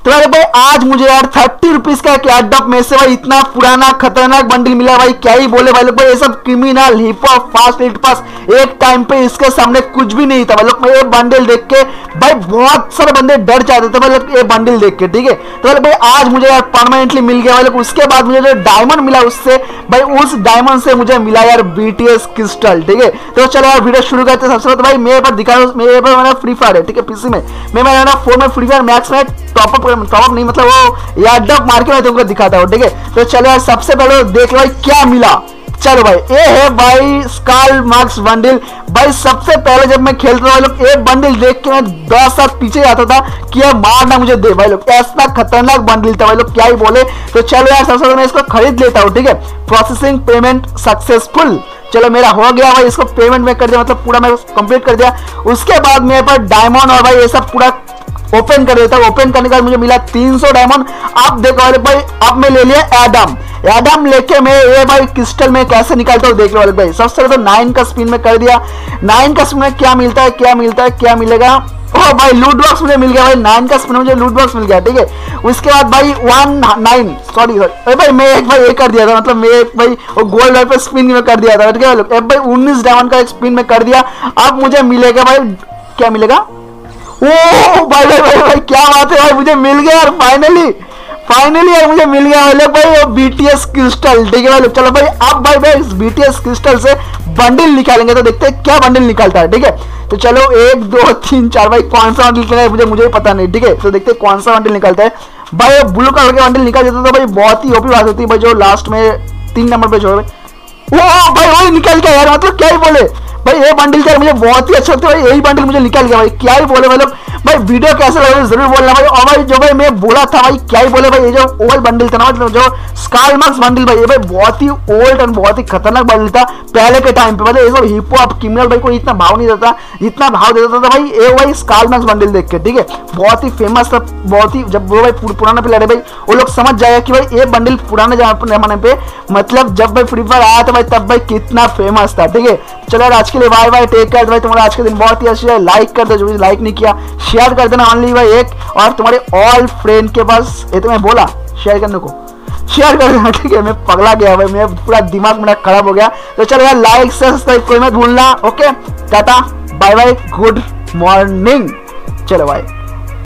तो यार भाई आज मुझे यार 30 रुपीज का एक एयरड्रॉप में से भाई इतना पुराना खतरनाक बंडल मिला भाई, क्या ही बोले भाई लोग। भाई ये सब क्रिमिनल हिप हॉप फास्ट एट पास एक टाइम पे इसके सामने कुछ भी नहीं था भाई लोग। ये बंडल देख के भाई बहुत सारे बंदे डर जाते थे भाई लोग ये बंडल देख के, ठीक है। तो भाई आज मुझे यार परमानेंटली मिल गया भाई लोग। उसके बाद मुझे जो डायमंड मिला उससे भाई, उस डायमंड से मुझे मिला यार BTS क्रिस्टल, ठीक है। तो चलो यार वीडियो शुरू करते हैं। सबसे पहले भाई मेरे पर दिखा, मेरे पर मेरा फ्री फायर है, ठीक है, पीसी में। मैं ना फोन में फ्री फायर मैक्स में टॉपअप नहीं, मतलब वो एयरड्रॉप मार के मैं तुमको दिखाता हूँ, ठीक है। तो चलो यार सबसे पहले देख लो भाई क्या मिला। चलो भाई ये है भाई स्काल मार्क्स बंडल। भाई सबसे पहले जब मैं खेलता था लोग ये बंडल देख के मैं 10 साल पीछे जाता था कि यार मारना मुझे दे भाई लोग, ऐसा खतरनाक बंडल था भाई लोग, क्या ही बोले। तो चलो यार सबसे पहले मैं इसको खरीद लेता हूँ, ठीक है। प्रोसेसिंग पेमेंट सक्सेसफुल, चलो मेरा हो गया भाई, इसको पेमेंट में कर दिया, मतलब पूरा मैं कंप्लीट कर दिया। उसके बाद मेरे पास डायमंड और भाई ये सब पूरा ओपन कर देता हूँ। ओपन करने के बाद मुझे मिला 300 डायमंड। अब देखो भाई अब मैं ले लिया एडम लेके मैं ये भाई क्रिस्टल में कैसे निकालता हूँ देख लो भाई। सबसे पहले तो 9 का स्पिन में कर दिया। 9 का स्पिन में क्या मिलता है, क्या मिलेगा। ओ भाई लूट बॉक्स मुझे मिल गया भाई, 9 का स्पिन मुझे लूट बॉक्स मिल गया, ठीक है। उसके बाद भाई 19 सॉरी भाई मैं एक भाई ये कर दिया था, मतलब मैं एक भाई वो गोल्ड पे स्पिन में कर दिया था, ठीक है भाई। 19 डायमंड का एक स्पिन में कर दिया। अब मुझे मिलेगा भाई, क्या मिलेगा, ओ भाई भाई भाई भाई क्या बात है भाई, मुझे मिल गया यार फाइनली यार मुझे मिल गया भाई वो BTS क्रिस्टल, ठीक है भाई। चलो भाई अब भाई इस BTS क्रिस्टल से बंडल निकालेंगे, तो देखते हैं क्या बंडल निकालता है, ठीक है। तो चलो 1 2 3 4 भाई कौन सा बंडल निकलेगा मुझे पता नहीं, ठीक है। तो देखते हैं कौन सा बंडल निकालता है भाई। ब्लू कलर के बंडल निकाल देता तो भाई बहुत ही ओपी बात होती है भाई, जो लास्ट में 3 नंबर पे छोड़ वो भाई वही निकल गया यार, मतलब क्या ही बोले भाई। ये बंडल क्या मुझे बहुत ही अच्छा लगता है भाई, यही बंडल मुझे निकल गया भाई, क्या ही बोले भाई लोग। भाई वीडियो कैसे लगा जरूर बोलना भाई। और भाई जो भाई मैं बोला था भाई, क्या ही बोले भाई, ये जो ओल्ड बंडल था ना, मतलब जो स्काल मार्क्स बंडल भाई, ये भाई बहुत ही ओल्ड एंड बहुत ही खतरनाक बंडल था पहले के टाइम पे। मतलब ये सब हिप हॉप क्रिमिनल भाई कोई इतना भाव नहीं देता, जितना भाव देता था भाई ये भाई स्काल मार्क्स बंडल देख के, ठीक है। बहुत ही फेमस था, बहुत ही, जब वो भाई पुराना पे लड़े भाई वो लोग समझ जाएगा कि भाई ये बंडल पुराने जमाने पे, मतलब जब भाई फ्री फायर आया था भाई तब भाई कितना फेमस था, ठीक है। चलो यार आज के लिए बाय बाय, टेक केयर भाई। तुम्हारा आज के दिन बहुत ही अच्छी है, लाइक कर दो जो भी लाइक नहीं किया, शेयर कर देना ओनली भाई एक, और तुम्हारे ऑल फ्रेंड के पास ये तो मैं बोला शेयर करने को, शेयर कर देना, ठीक है। मैं पगला गया भाई, मेरा पूरा दिमाग मेरा खराब हो गया। तो चलो यार लाइक सब्सक्राइब कोई मत भूलना, okay. Tata bye bye, good morning, चलो भाई।